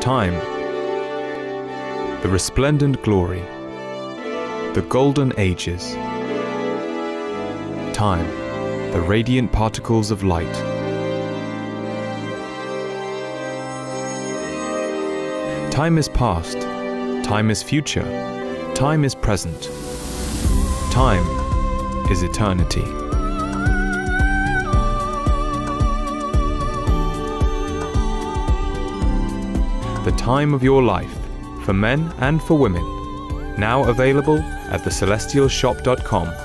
Time, the resplendent glory, the golden ages. Time, the radiant particles of light. Time is past, time is future, time is present. Time is eternity. The time of your life, for men and for women, now available at thecelestialshop.com.